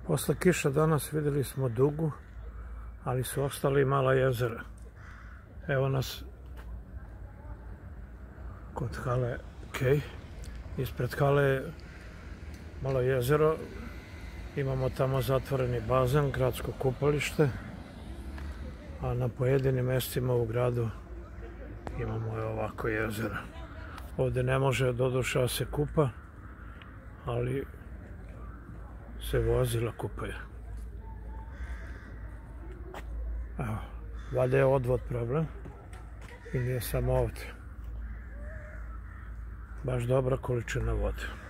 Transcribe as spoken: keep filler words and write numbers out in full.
Posle kiša danas vidjeli smo dugu, ali su ostali mala jezera. Evo nas kod hale Kej. Ispred hale je malo jezero. Imamo tamo zatvoreni bazen, gradsko kupalište. A na pojedinim mjestima u gradu imamo ovako jezero. Ovdje ne može doduše da se kupa, ali se vozila kupaju. Evo, valjda je odvod problem i nije samo ovdje. Baš dobra količina vode.